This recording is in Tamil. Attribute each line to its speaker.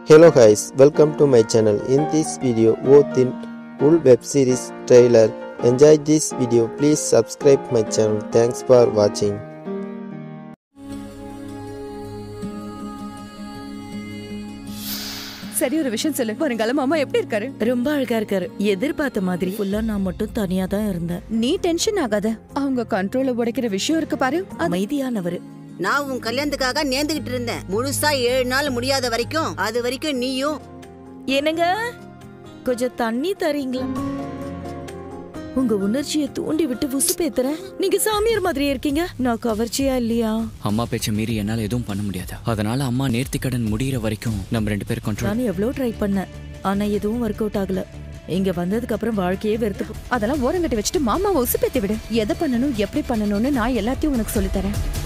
Speaker 1: Hello guys, welcome to my channel. In this video, Thin Ull web series trailer. Enjoy this video. Please subscribe my channel. Thanks for watching.
Speaker 2: சரி ஒரு விஷயம் சொல்லு. வருங்கால மாமா எப்படி இருக்காரு?
Speaker 3: ரொம்ப அழகா இருக்காரு. எதிர்பார்த்த மாதிரி ஃபுல்லா நான் மட்டும் தனியா தான் இருந்தேன்.
Speaker 2: நீ டென்ஷன் ஆகாத. அவங்க கண்ட்ரோல உடைக்கிற விஷயம் இருக்கு பாரு.
Speaker 3: அமைதியானவரு.
Speaker 4: நான் உன் கல்யாணத்துக்காக நேர்ந்துகிட்டு இருந்தேன். முழுசா 7 நாள் முடியாத வரைக்கும் அது வரைக்கும் நீயும்.
Speaker 3: என்னங்க கொஞ்சம் தண்ணி தரீங்களா? உங்க உணர்ச்சியை தூண்டி விட்டு உசுப்பேத்துற. நீங்க சாமியார் மாதிரியே இருக்கீங்க. நான் கவர்ச்சியா இல்லையா?
Speaker 5: அம்மா பேச்ச மீறி என்னால எதுவும் பண்ண முடியாது. அதனால அம்மா நேர்த்திக்கடன் முடியற வரைக்கும் நம்ம 2 பேரும் கண்ட்ரோல்.
Speaker 3: நான் எவ்வளவு ட்ரை பண்ணேன், ஆனா எதுவும் ஒர்க் அவுட் ஆகல. இங்க வந்ததுக்கு அப்புறம் வாழ்க்கையே வெறுத்து.
Speaker 2: அதெல்லாம் ஓரங்கட்டி வச்சுட்டு மாமாவை உசுப்பேத்தி விடு. எதை பண்ணணும் எப்படி பண்ணணும்னு நான் எல்லாத்தையும் உனக்கு சொல்லி தரேன்.